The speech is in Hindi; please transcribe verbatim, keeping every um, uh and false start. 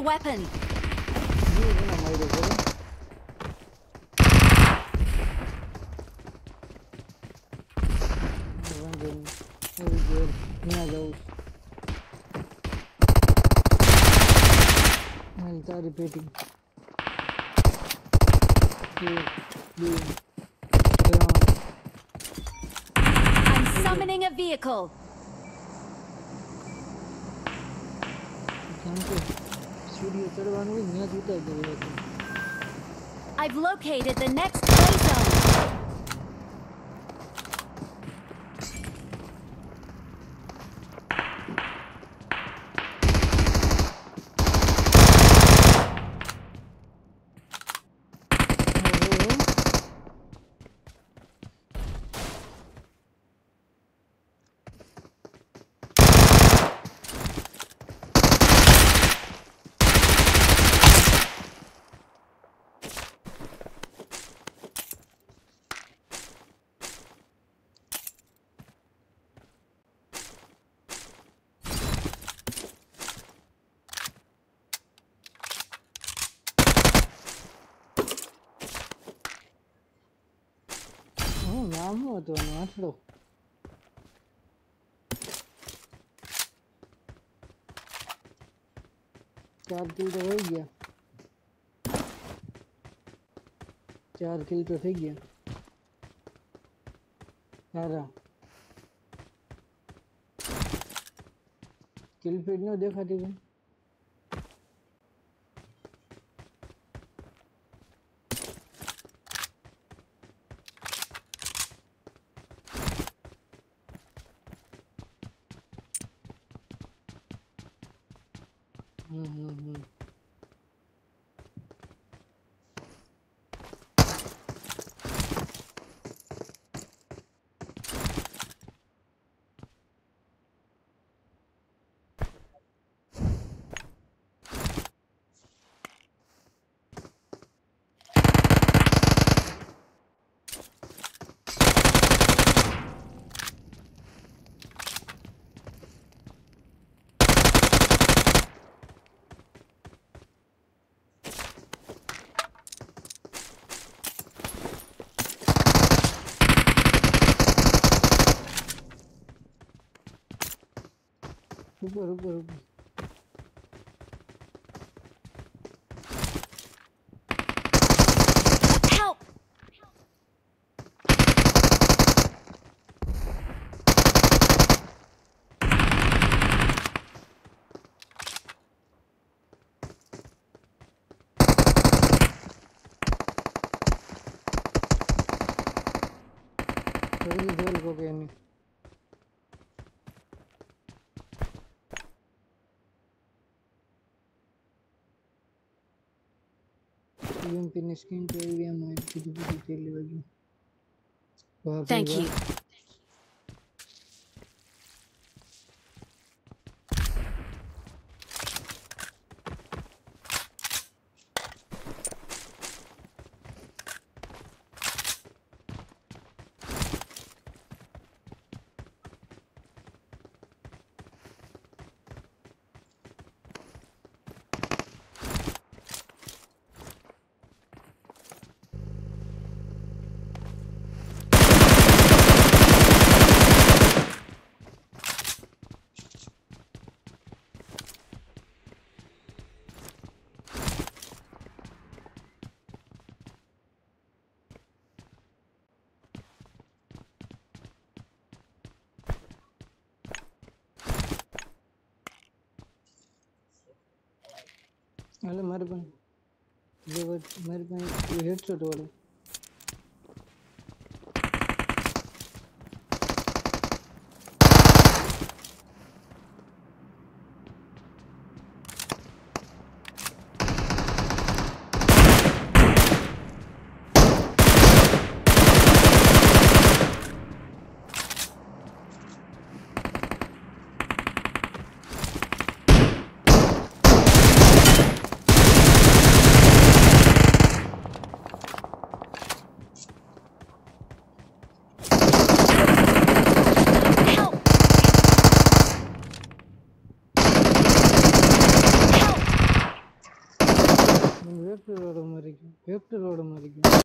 weapon. ये ना मारे बोलो रंगन very good ना जाओ मैं इतना रिपीटिंग ये ये I'm summoning a vehicle. सीढ़ी चढ़वाने में निया जूता दे रहा था I've located the next play zone. नाम हो तो ना छोड़ो चार किल तो हो गया चार किल तो થઈ ગયા સારા किल फीड નો દેખાતી ભાઈ हम्म हम्म हम्म ऊपर ऊपर ऊपर Help! थोड़ी सी जोर को कहनी यूएमपी ने स्क्रीन पे ईवीएम है कुछ भी चल लगी वाह Thank you. अरे मेरे पे जो मेरे पे हेडशॉट वाला வேப்ட் ரோடு மாதிரி வேப்ட் ரோடு மாதிரி